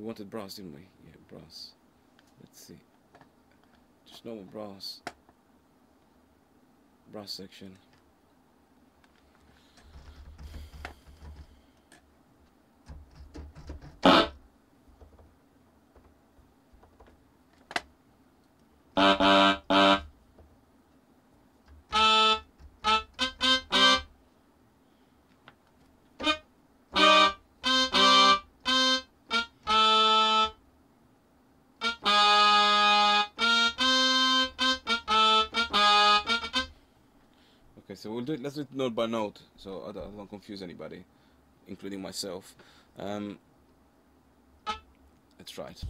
We wanted brass, didn't we? Yeah, brass. Let's see. Just normal brass. Brass section. Okay, so we'll do it. Let's do it note by note, so I don't confuse anybody, including myself. Let's try it.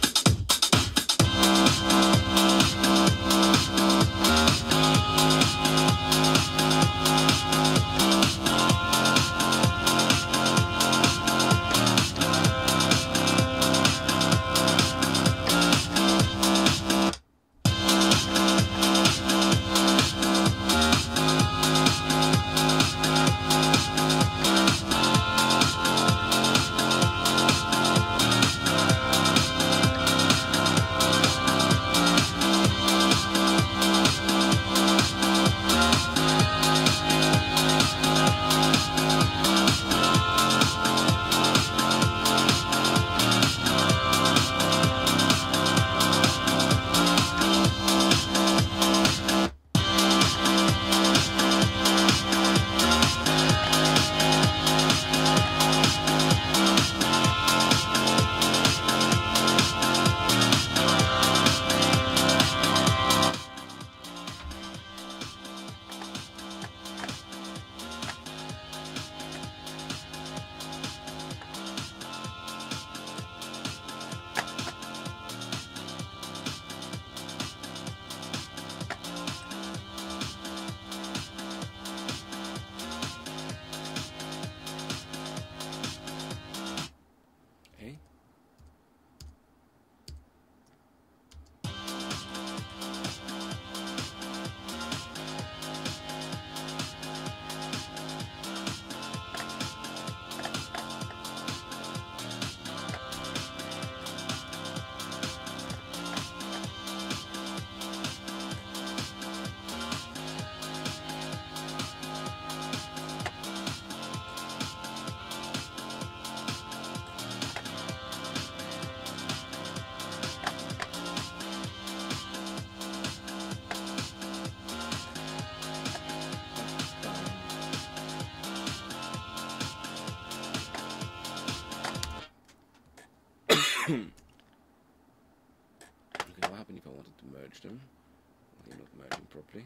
Okay, what happened if I wanted to merge them? They're not merging properly.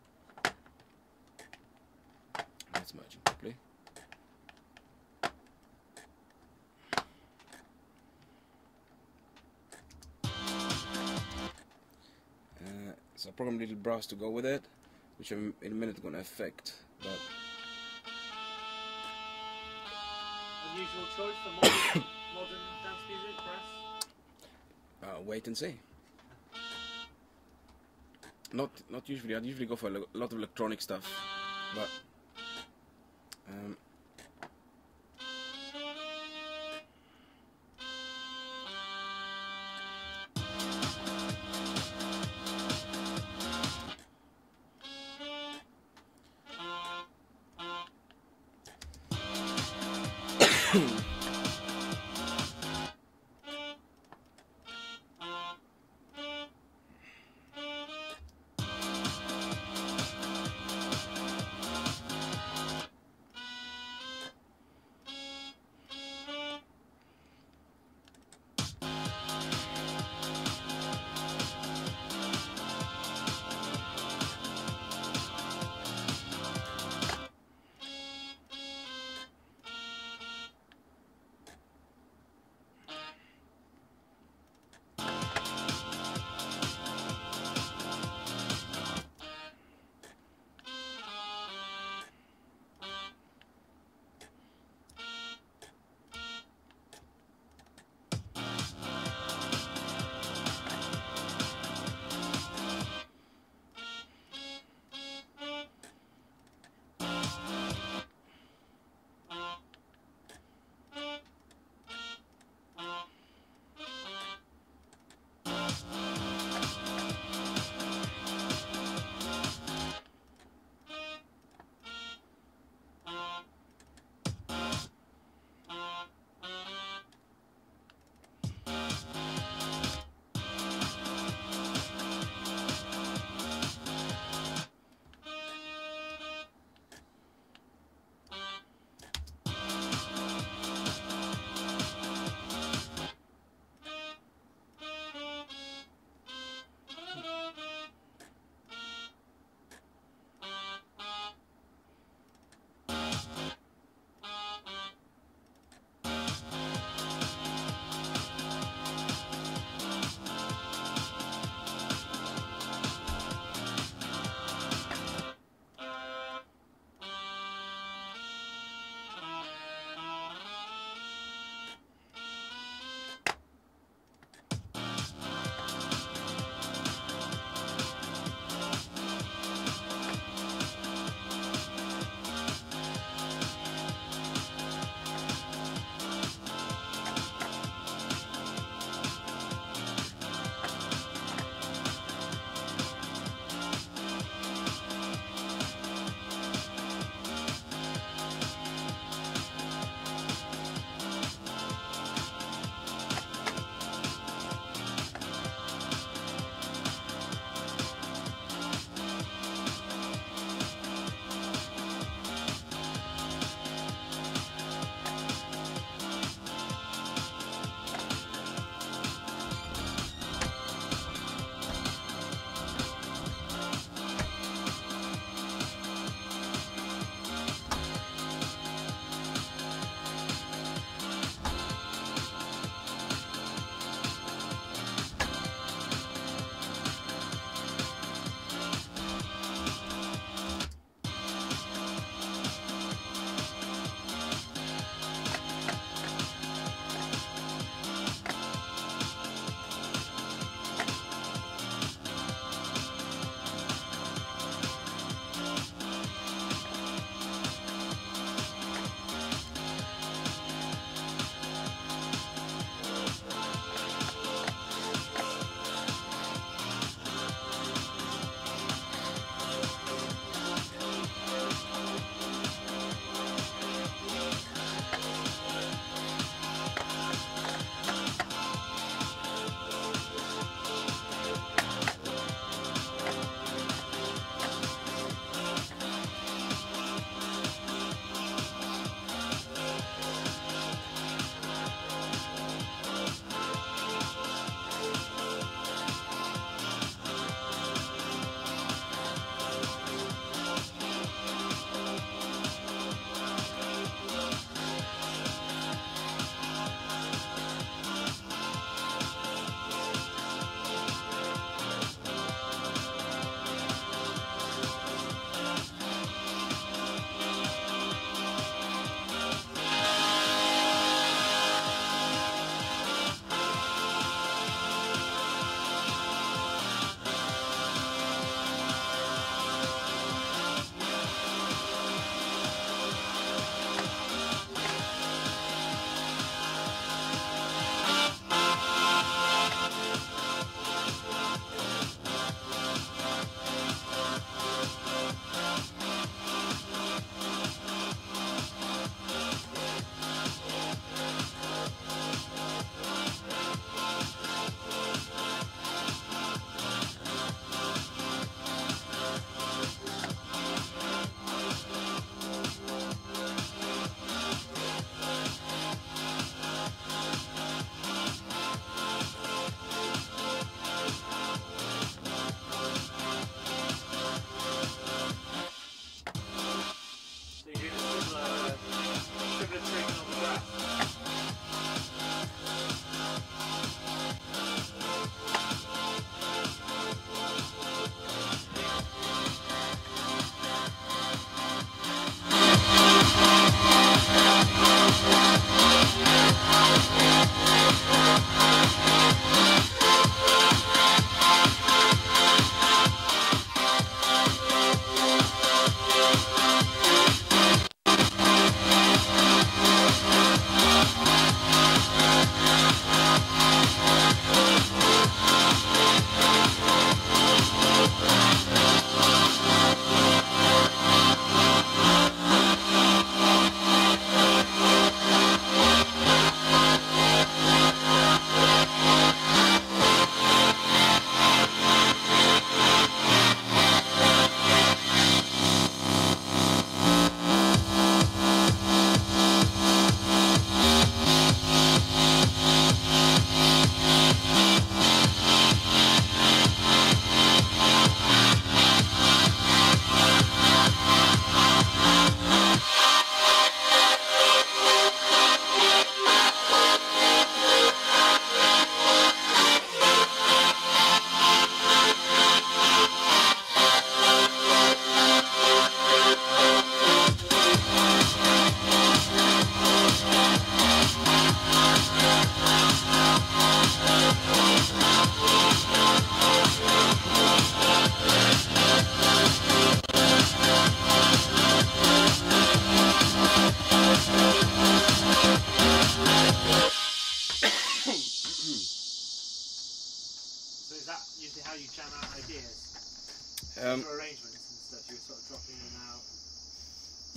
That's merging properly. So I programmed a little brass to go with it, which I'm in a minute going to affect. But unusual choice for modern dance music, brass? wait and see. Not usually. I'd usually go for a lot of electronic stuff, but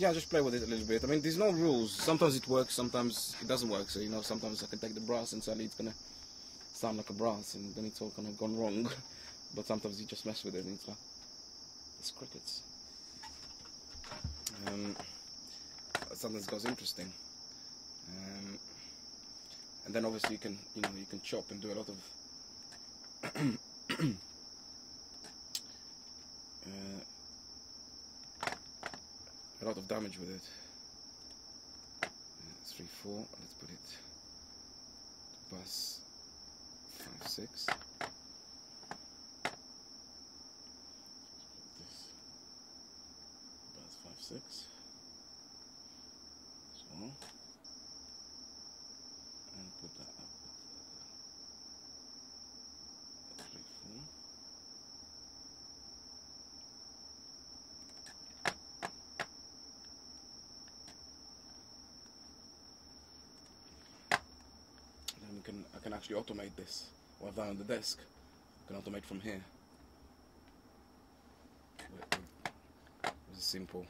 yeah, just play with it a little bit. I mean, there's no rules. Sometimes it works, sometimes it doesn't work. So, you know, sometimes I can take the brass and suddenly it's going to sound like a brass and then it's all kind of gone wrong. But sometimes you just mess with it and it's like, it's crickets. Sometimes it goes interesting. And then obviously you can, you know, you can chop and do a lot of a lot of damage with it. 3/4. Let's put it bus 5/6. This bus 5/6. So, and put that up with 3/4. I can actually automate this. What I've done on the desk, I can automate from here. It's simple.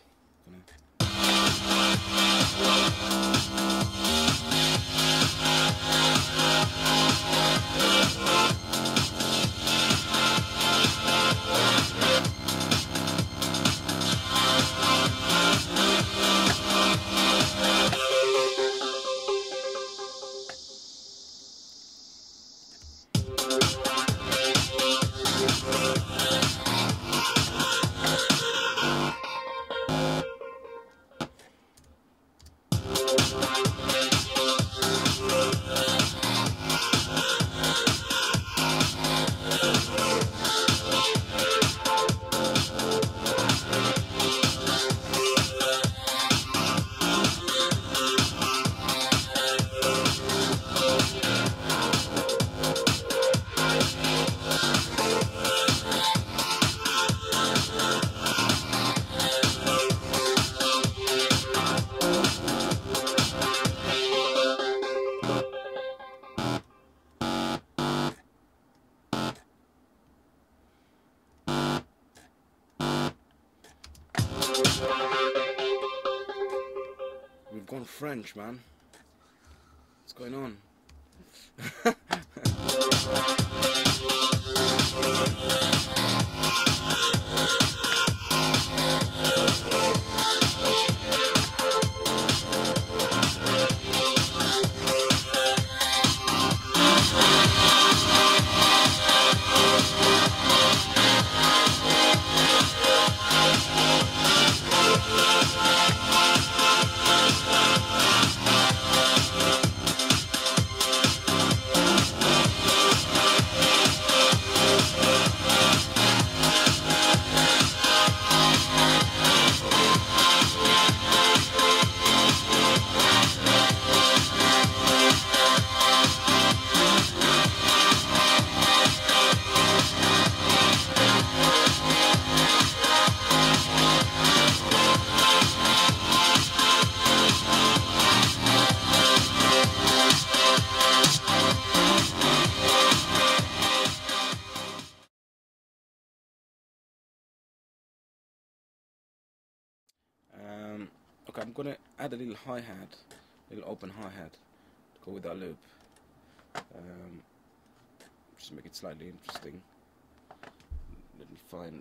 We've gone French, man. What's going on? Okay, I'm gonna add a little hi-hat, little open hi-hat to go with that loop. Just make it slightly interesting. Let me find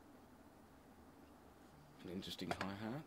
an interesting hi-hat.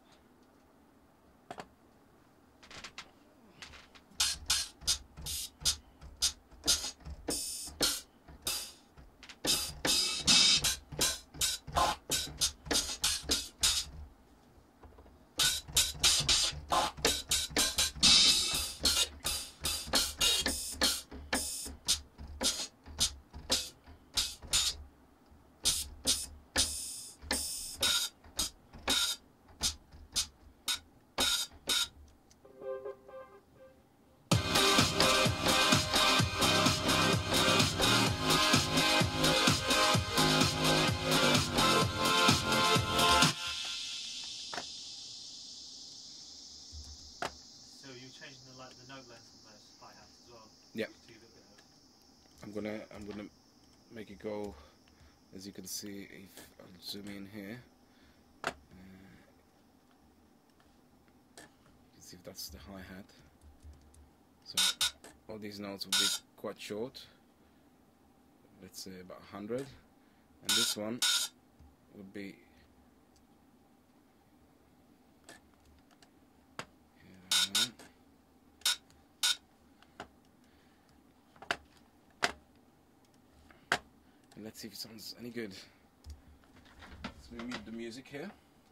The note length on those hi-hats as well. Yeah. I'm gonna make it go, as you can see, if I'll zoom in here. see if that's the hi-hat. So all these notes will be quite short, let's say about 100, and this one would be and let's see if it sounds any good. Let's mute the music here.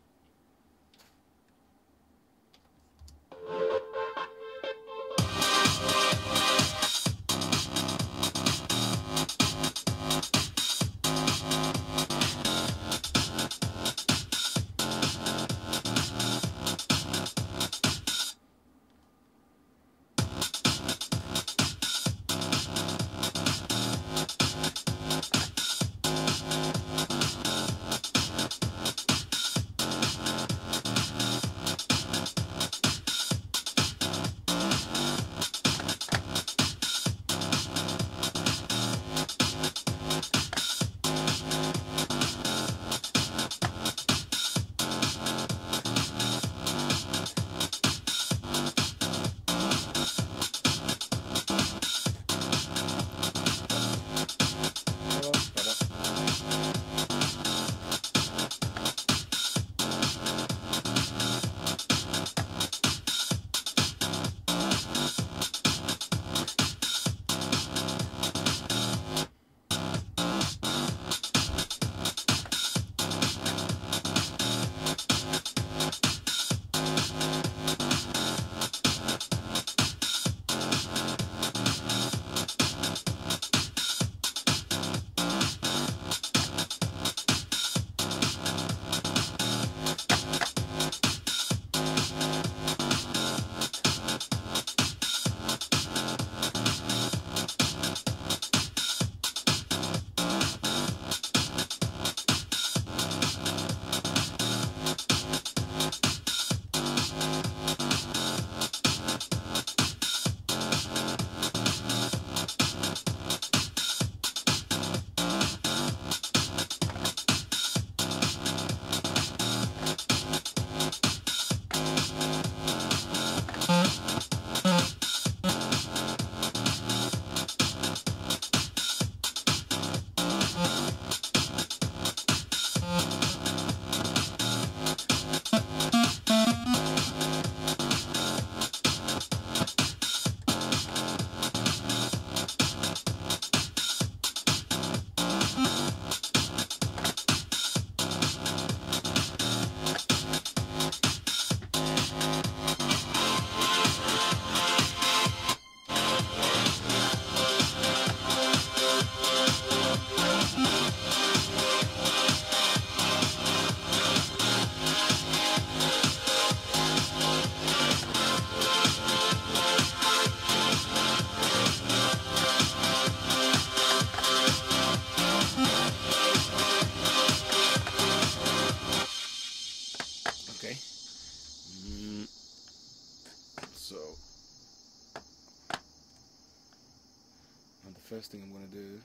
First thing I'm going to do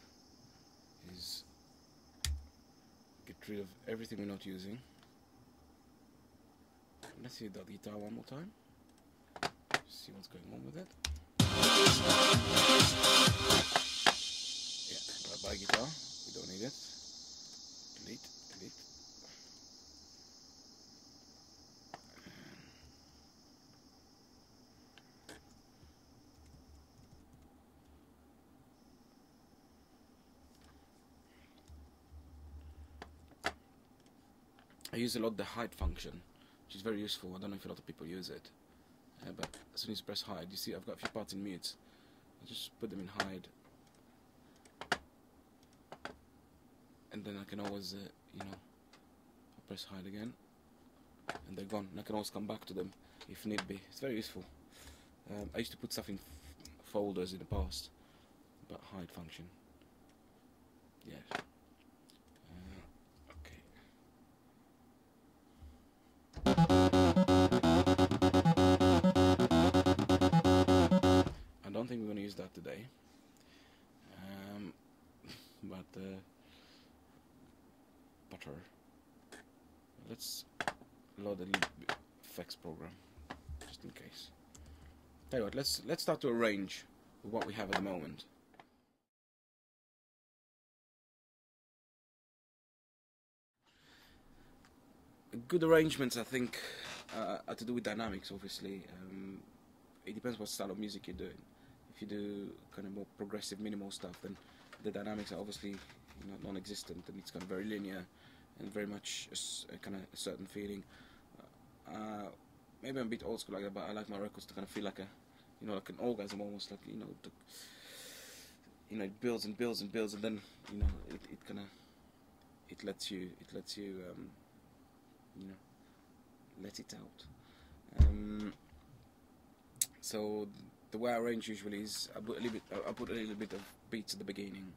is get rid of everything we're not using. Let's hear that guitar one more time. See what's going on with it. Yeah, bye-bye guitar. We don't need it. Delete, delete. I use a lot the hide function, which is very useful. I don't know if a lot of people use it, but as soon as you press hide, you see I've got a few parts in mute. I just put them in hide, and then I can always, you know, press hide again, and they're gone. And I can always come back to them if need be. It's very useful. I used to put stuff in folders in the past, but hide function. Yeah. I don't think we're going to use that today, but butter. Let's load a little effects program, just in case. Tell you what, let's start to arrange with what we have at the moment. Good arrangements, I think, are to do with dynamics. Obviously, it depends what style of music you're doing. If you do kind of more progressive, minimal stuff, then the dynamics are obviously non-existent, and it's kind of very linear and very much a kind of a certain feeling. Maybe I'm a bit old school like that, but I like my records to kind of feel like like an orgasm almost, like it builds and builds and builds, and then it kind of lets you let it out. So the way I arrange usually is I put a little bit of beats at the beginning,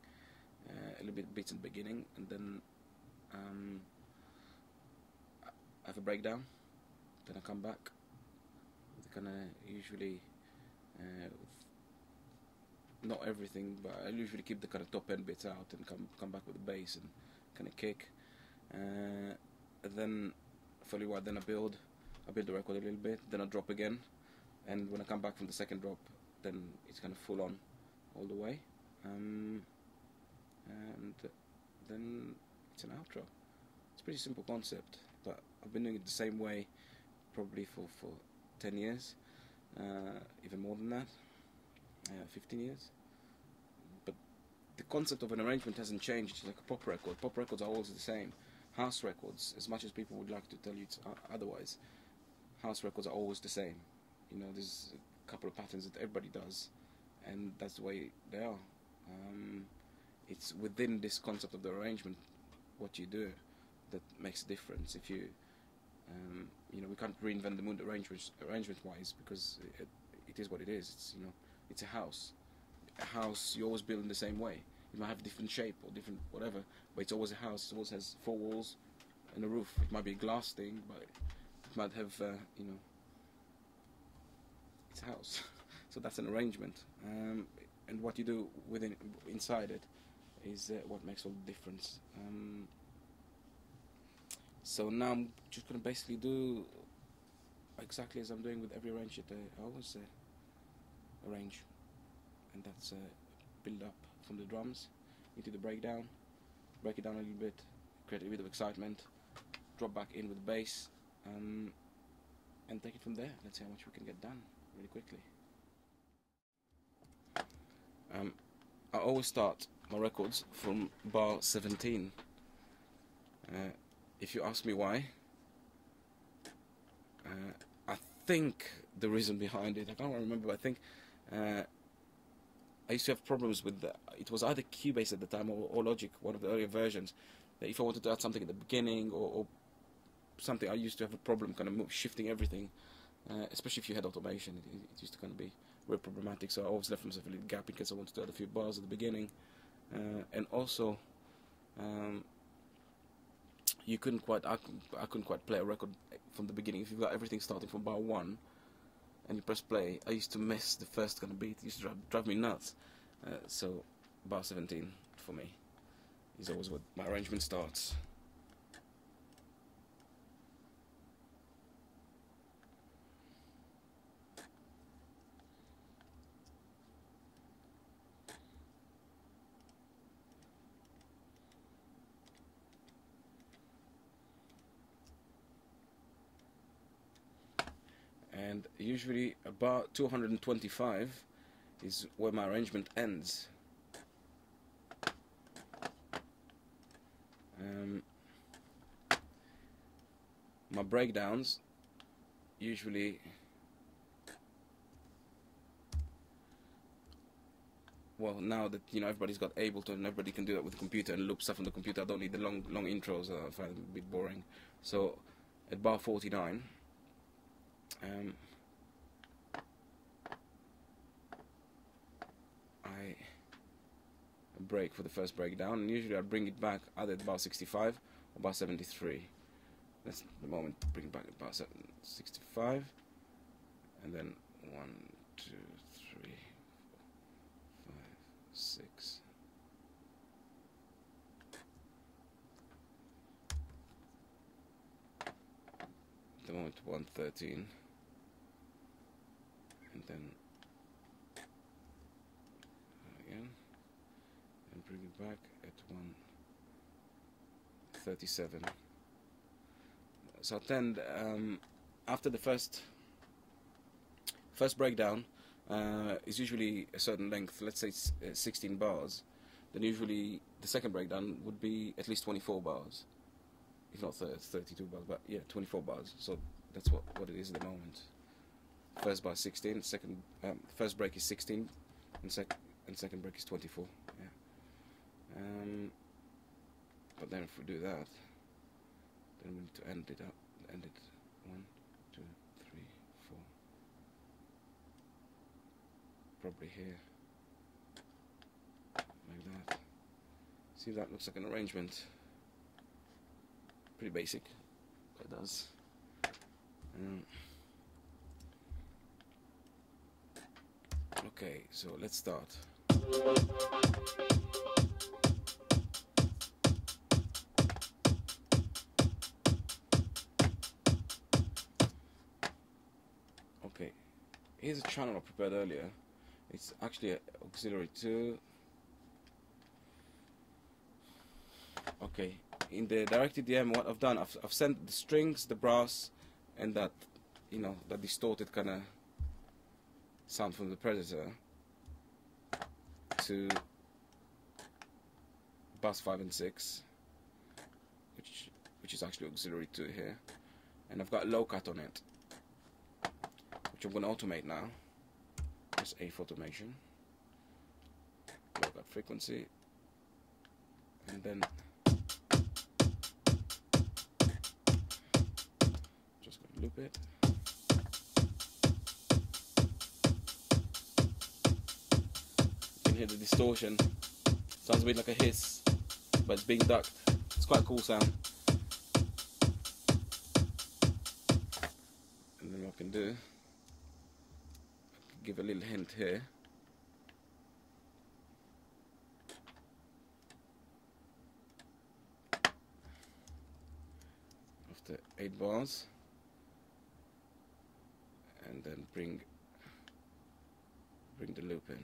and then I have a breakdown. Then I come back. Kind of usually, not everything, but I usually keep the kind of top end bits out and come back with the bass and kind of kick. And then for a while, then I build the record a little bit, then I drop again, and when I come back from the second drop, then it's kind of full on all the way, and then it's an outro. It's a pretty simple concept, but I've been doing it the same way probably for 10 years, even more than that, 15 years. But the concept of an arrangement hasn't changed. It's like a pop record. Pop records are always the same. House records, as much as people would like to tell you it's otherwise, house records are always the same. There's a couple of patterns that everybody does, and that's the way they are. It's within this concept of the arrangement, what you do, that makes a difference. If you, we can't reinvent the mood arrangement-wise, because it is what it is. It's a house. A house you always build in the same way. It might have a different shape or different whatever, but it's always a house. It always has 4 walls and a roof. It might be a glass thing, but it might have, it's a house. So that's an arrangement. And what you do inside it is what makes all the difference. So now I'm just going to basically do exactly as I'm doing with every arrange that I always arrange. And that's build up from the drums into the breakdown, break it down a little bit, create a bit of excitement, drop back in with the bass, and take it from there. Let's see how much we can get done really quickly. I always start my records from bar 17. If you ask me why, I think the reason behind it, I can't remember, but I think I used to have problems with it was either Cubase at the time or Logic, one of the earlier versions, that if I wanted to add something at the beginning or something, I used to have a problem kind of shifting everything, especially if you had automation. It used to kind of be very problematic, so I always left myself a little gap in case I wanted to add a few bars at the beginning. And also, I couldn't quite play a record from the beginning. If you've got everything starting from bar 1 and you press play, I used to miss the first kind of beat. It used to drive me nuts. So bar 17 for me is always what my arrangement starts. And usually about 225 is where my arrangement ends. My breakdowns usually, well, now that everybody's got Ableton and everybody can do that with the computer and loop stuff on the computer, I don't need the long intros. I find them a bit boring. So at bar 49, I break for the first breakdown, and usually I bring it back either at bar 65 or bar 73. That's the moment to bring it back at bar 65, and then 1, 2, 3, 4, 5, 6. The moment 113. then again, and bring it back at 137. So I tend, after the first breakdown is usually a certain length, let's say 16 bars, then usually the second breakdown would be at least 24 bars, if not 32 bars, but yeah, 24 bars. So that's what it is at the moment. First bar 16, first break is 16, and second break is 24. Yeah. But then if we do that, then we need to end it 1, 2, 3, 4. Probably here, like that. See, that looks like an arrangement. Pretty basic, but it does. Okay, so let's start. Okay, here's a channel I prepared earlier. It's actually an auxiliary 2. Okay, in the directed DM, what I've done, I've sent the strings, the brass, and that, you know, that distorted kind of sound from the Predator to bus 5 and 6, which is actually auxiliary 2 here, and I've got low cut on it, which I'm going to automate now. Just AF automation, low cut frequency, and then just going to loop it. You can hear the distortion. Sounds a bit like a hiss, but it's being ducked. It's quite a cool sound. And then what I can do, give a little hint here. After 8 bars, and then bring the loop in.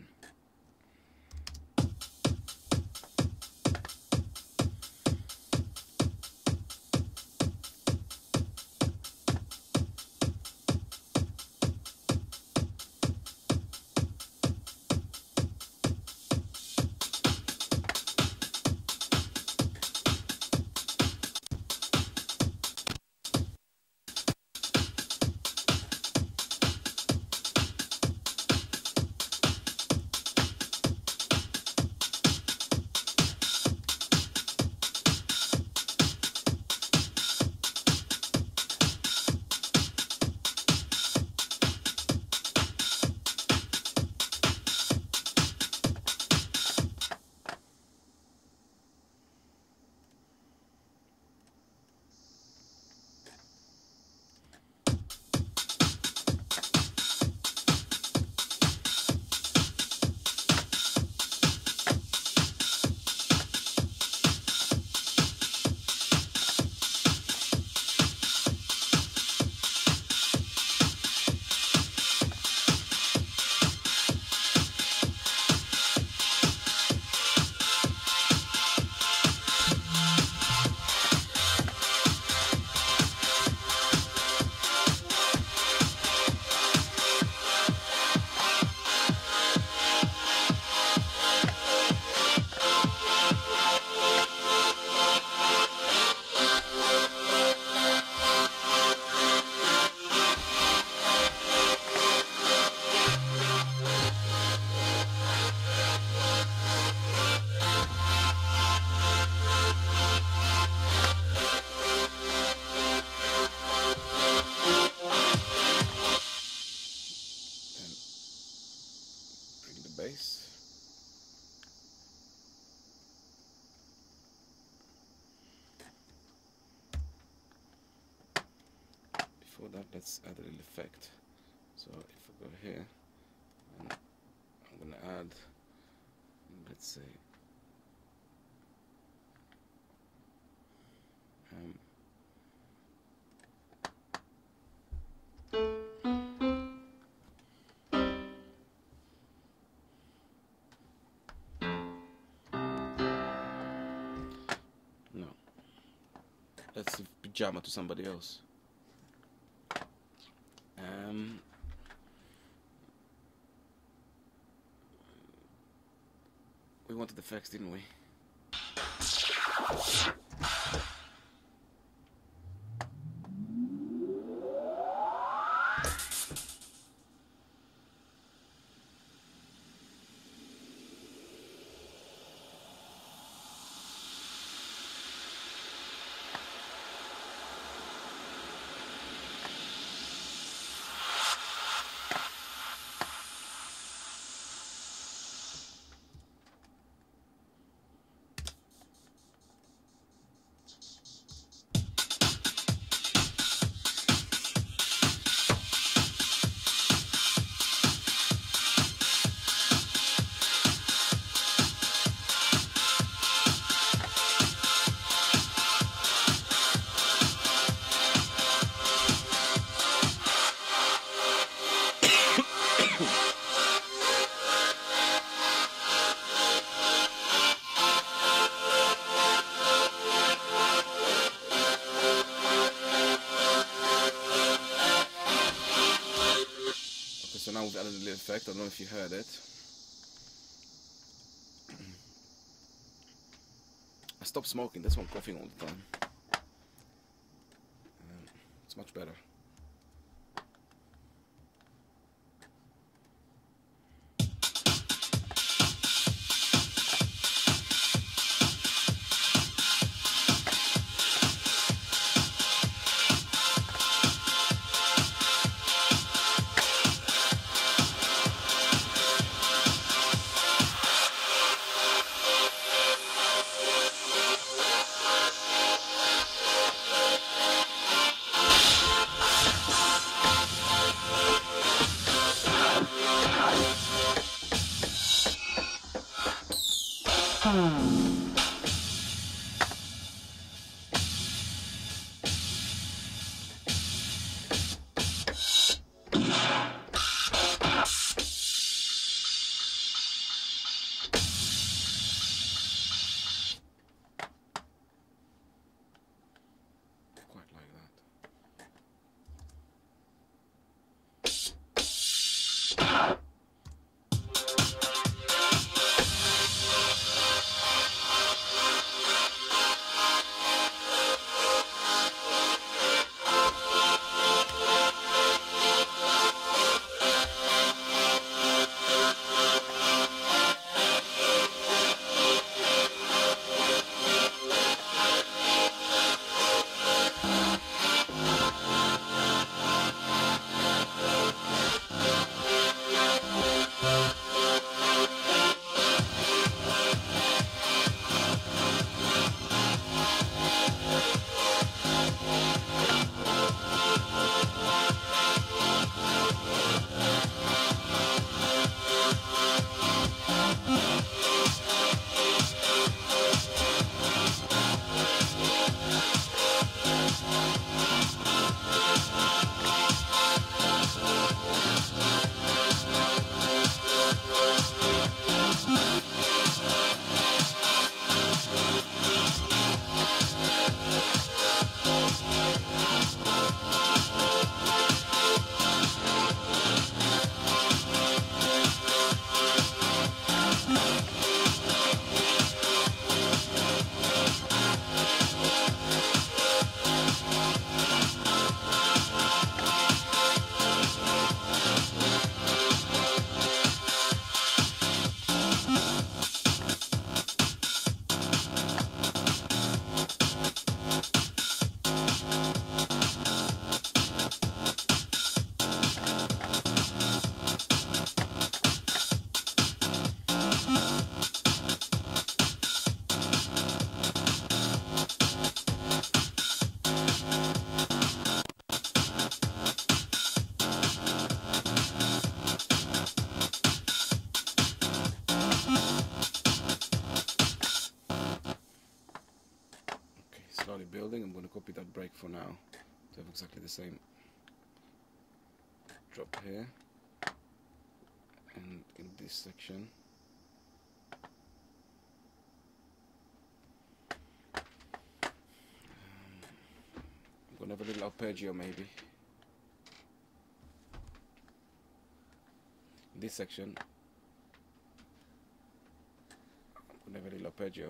Bass. Before that, let's add a little effect. So if I go here, and I'm going to add, let's say, That's a pajama to somebody else. We wanted the facts, didn't we? So now we've added a little effect. I don't know if you heard it. I stopped smoking. That's why I'm coughing all the time. It's much better. Slowly building. I'm going to copy that break for now to have exactly the same drop here and in this section. Gonna have a little arpeggio maybe. In this section, I'm gonna have a little arpeggio.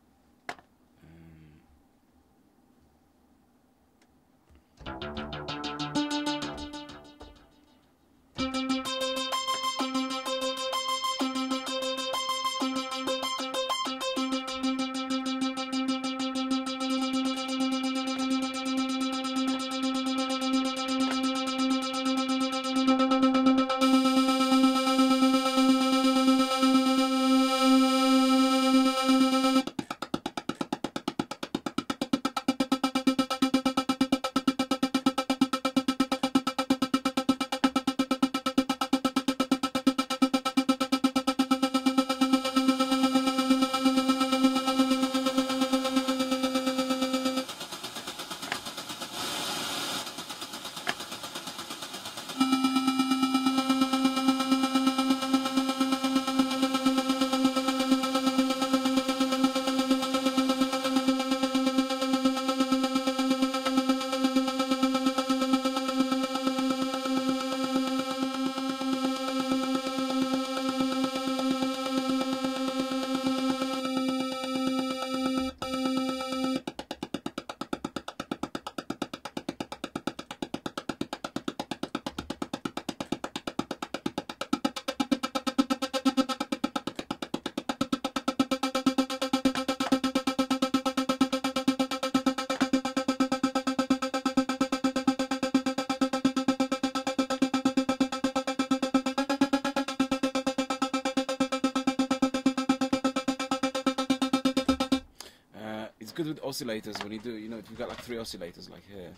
Good with oscillators when you do, you know, if you've got like 3 oscillators like here,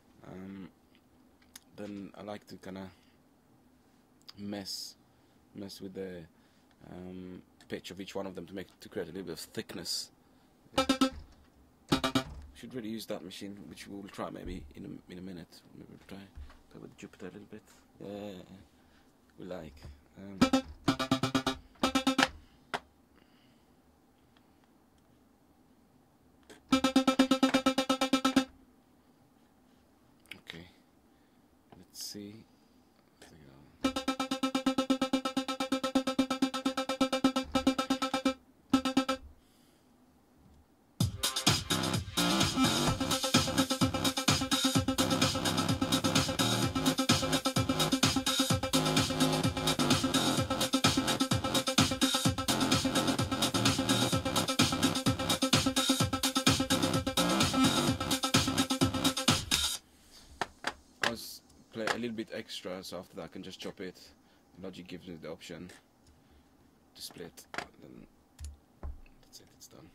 then I like to kind of mess with the pitch of each one of them to create a little bit of thickness. Should really use that machine, which we will try maybe in a minute. Maybe we'll try with Jupiter a little bit. Yeah, we like. See. Play a little bit extra, so after that I can just chop it. Logic gives me the option to split, then that's it, it's done.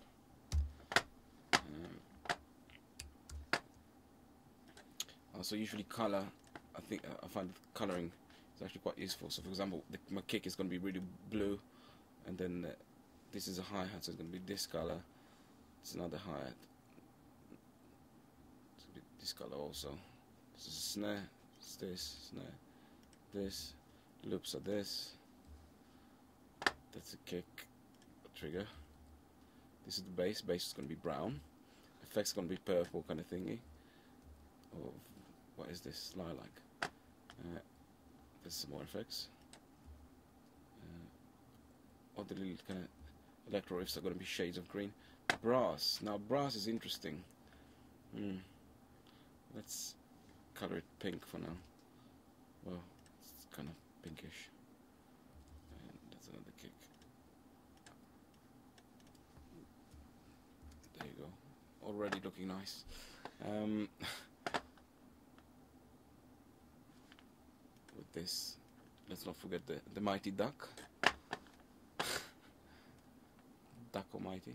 Also usually color, I find coloring is actually quite useful. So for example, my kick is going to be really blue, and then this is a hi-hat, so it's going to be this color. It's another hi-hat, it's going to be this color also. This is a snare. It's this, snare, this, loops are this, that's a kick, a trigger, this is the bass is going to be brown, effects is going to be purple kind of thingy, or what is this, lilac, there's some more effects, all the little kind of electro riffs are going to be shades of green. Brass, now brass is interesting, let's color it pink for now. Well, it's kind of pinkish. And that's another kick. There you go. Already looking nice. With this, let's not forget the mighty duck. Duck almighty.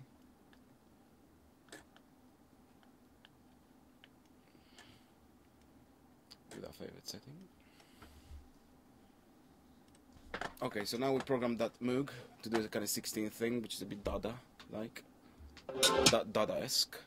With our favorite setting. Okay, so now we programmed that Moog to do the kind of 16th thing, which is a bit Dada-like, Dada-esque.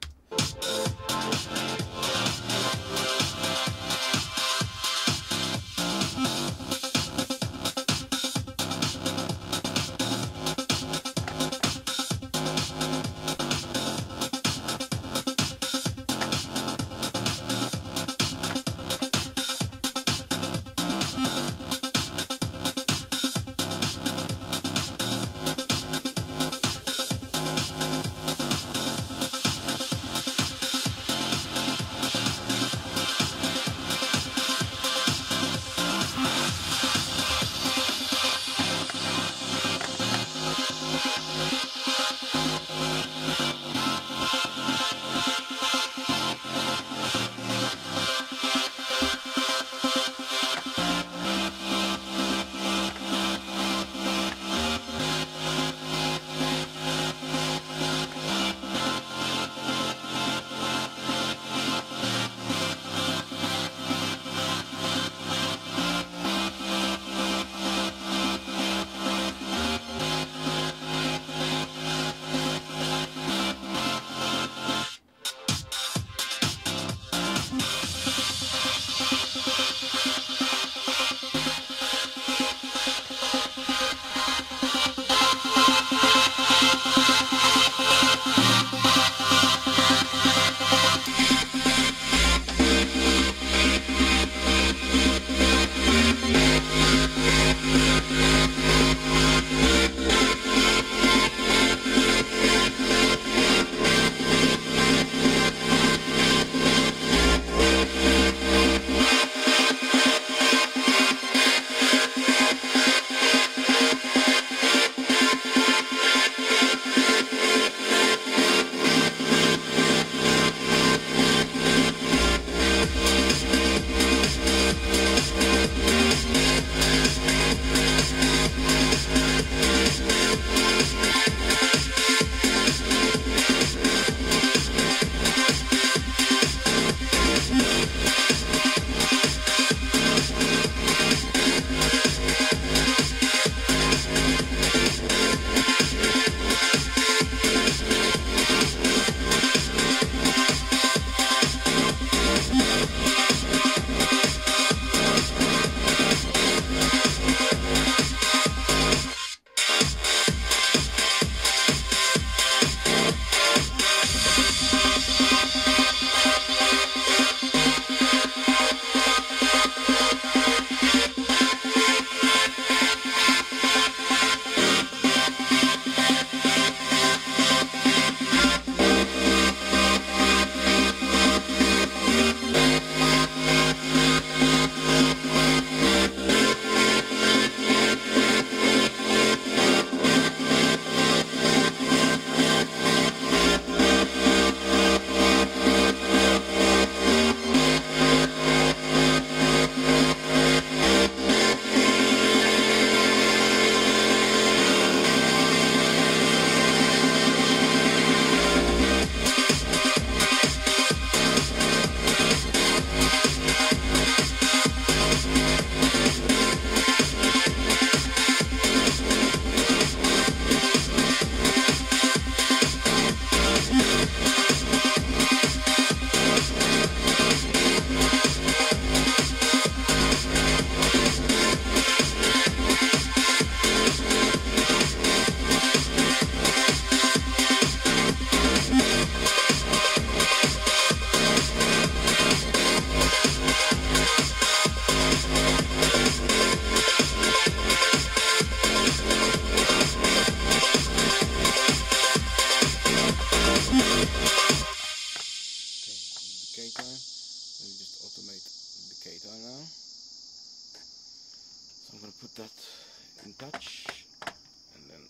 touch, and then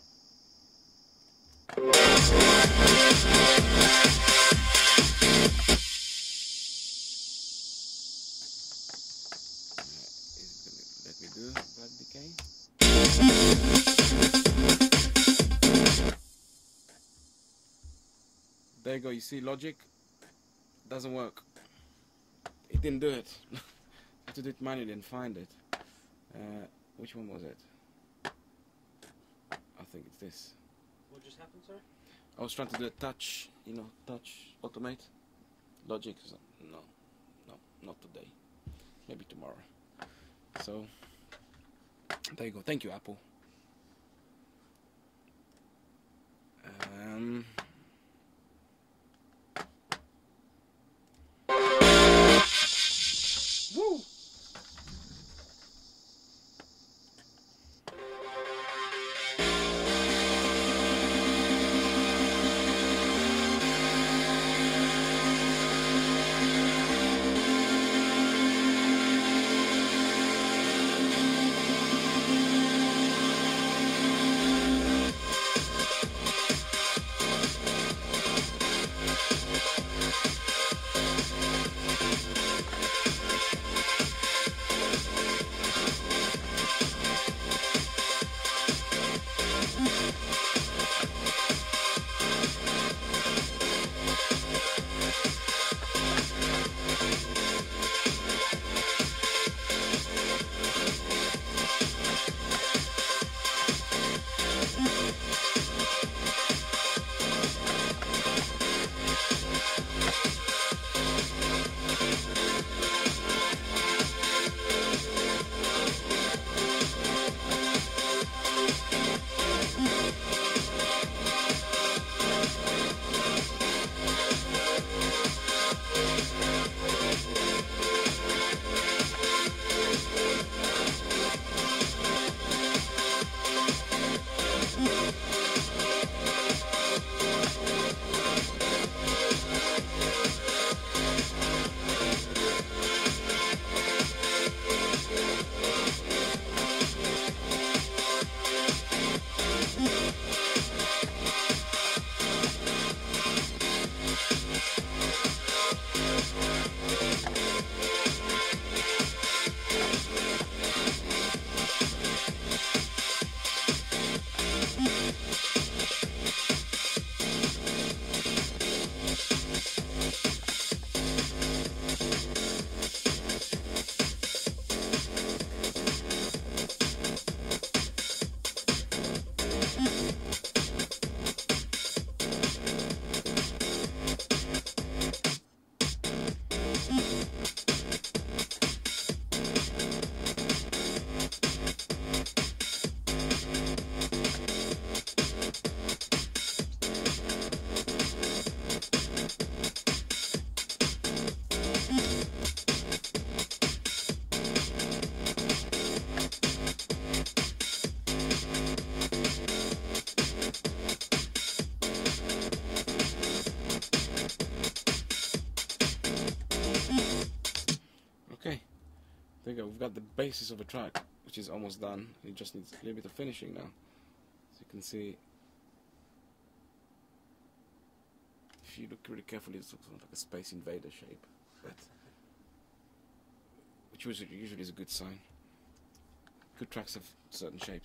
let me do black decay. There you go. You see, Logic doesn't work. It didn't do it. I had to do it manually and find it. Which one was it? I think it's this. What just happened, sorry? I was trying to do a touch, you know, touch, automate. Logic, no, not today. Maybe tomorrow. So, there you go. Thank you, Apple. Woo! There you go, we've got the basis of a track, which is almost done. It just needs a little bit of finishing now. As you can see, if you look really carefully, it looks like a Space Invader shape, but which usually is a good sign. Good tracks have certain shapes.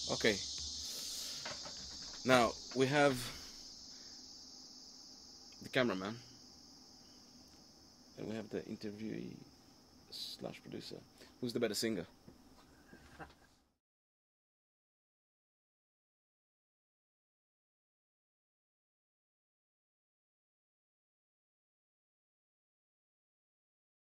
Okay. Now we have the cameraman, and we have the interviewee slash producer. Who's the better singer?